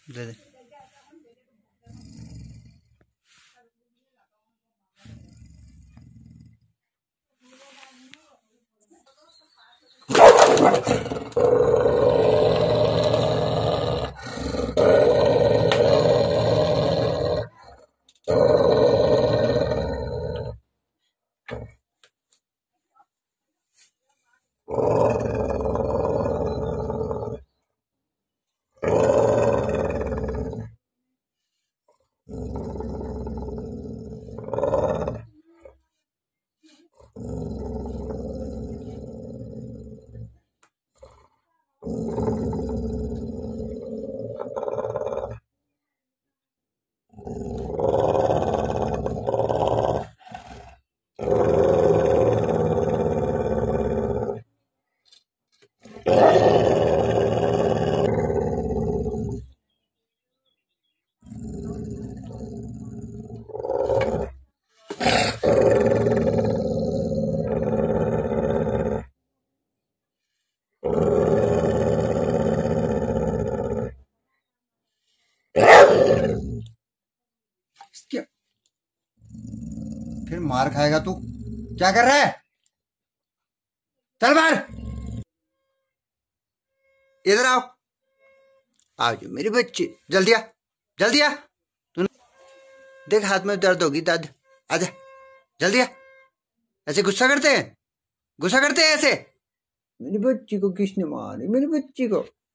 दे दे। क्या फिर मार खाएगा तू? क्या कर रहा है? चल बाहर, इधर आओ। आओ जो मेरी बच्ची, जल्दी आ, जल्दी आ। तू देख हाथ में दर्द होगी, दर्द। आजा जल्दी आ। ऐसे गुस्सा करते हैं, गुस्सा करते हैं ऐसे? मेरी बच्ची को किसने मारी? मेरी बच्ची को